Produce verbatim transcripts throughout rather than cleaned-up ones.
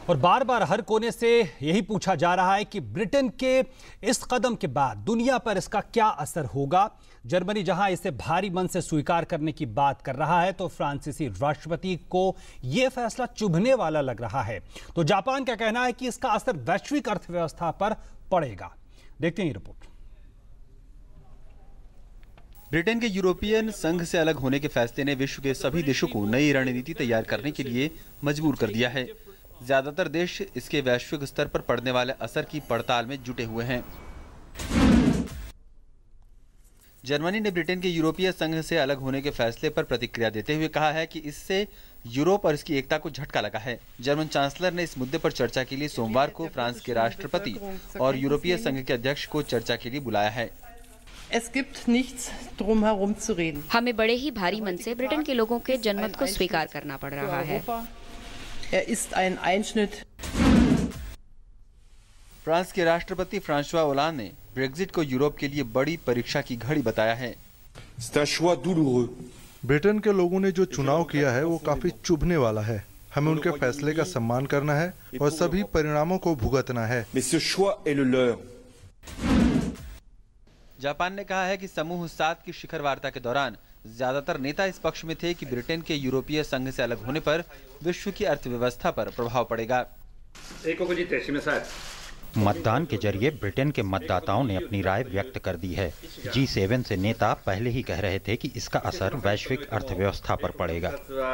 और बार बार हर कोने से यही पूछा जा रहा है कि ब्रिटेन के इस कदम के बाद दुनिया पर इसका क्या असर होगा। जर्मनी जहां इसे भारी मन से स्वीकार करने की बात कर रहा है, तो फ्रांसीसी राष्ट्रपति को यह फैसला चुभने वाला लग रहा है। तो जापान का कहना है कि इसका असर वैश्विक अर्थव्यवस्था पर पड़ेगा। देखते हैं ये रिपोर्ट। ब्रिटेन के यूरोपियन संघ से अलग होने के फैसले ने विश्व के सभी देशों को नई रणनीति तैयार करने के लिए मजबूर कर दिया है। ज्यादातर देश इसके वैश्विक स्तर पर पड़ने वाले असर की पड़ताल में जुटे हुए हैं। जर्मनी ने ब्रिटेन के यूरोपीय संघ से अलग होने के फैसले पर प्रतिक्रिया देते हुए कहा है कि इससे यूरोप और इसकी एकता को झटका लगा है। जर्मन चांसलर ने इस मुद्दे पर चर्चा के लिए सोमवार को फ्रांस के राष्ट्रपति और यूरोपीय संघ के अध्यक्ष को चर्चा के लिए बुलाया है। Es gibt nichts drum herum zu reden. हमें बड़े ही भारी मन से ब्रिटेन के लोगों के जनमत को स्वीकार करना पड़ रहा है। Er ist ein Einschnitt. France के राष्ट्रपति फ्रांसवा ओलांद ने ब्रेक्जिट को यूरोप के लिए बड़ी परीक्षा की घड़ी बताया है। ब्रिटेन के लोगों ने जो चुनाव किया है वो काफी चुभने वाला है। हमें उनके फैसले का सम्मान करना है और सभी परिणामों को भुगतना है। जापान ने कहा है कि समूह सात की शिखर वार्ता के दौरान ज्यादातर नेता इस पक्ष में थे कि ब्रिटेन के यूरोपीय संघ से अलग होने पर विश्व की अर्थव्यवस्था पर प्रभाव पड़ेगा। मतदान के जरिए ब्रिटेन के मतदाताओं ने अपनी राय व्यक्त कर दी है। जी सेवन से नेता पहले ही कह रहे थे कि इसका असर वैश्विक अर्थव्यवस्था पर पड़ेगा।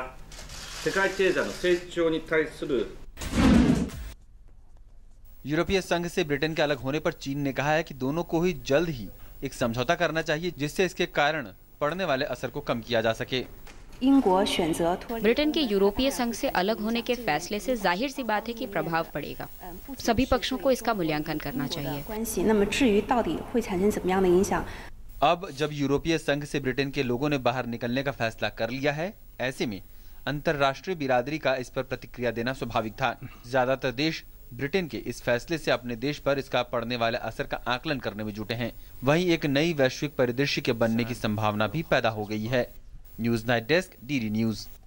यूरोपीय संघ से ब्रिटेन के अलग होने पर चीन ने कहा है कि दोनों को ही जल्द ही एक समझौता करना चाहिए, जिससे इसके कारण पड़ने वाले असर को कम किया जा सके। ब्रिटेन के यूरोपीय संघ से अलग होने के फैसले से जाहिर सी बात है कि प्रभाव पड़ेगा। सभी पक्षों को इसका मूल्यांकन करना चाहिए। अब जब यूरोपीय संघ से ब्रिटेन के लोगों ने बाहर निकलने का फैसला कर लिया है, ऐसे में अंतर्राष्ट्रीय बिरादरी का इस पर प्रतिक्रिया देना स्वाभाविक था। ज्यादातर देश ब्रिटेन के इस फैसले से अपने देश पर इसका पड़ने वाले असर का आकलन करने में जुटे हैं। वहीं एक नई वैश्विक परिदृश्य के बनने की संभावना भी पैदा हो गई है। News night desk, D D news.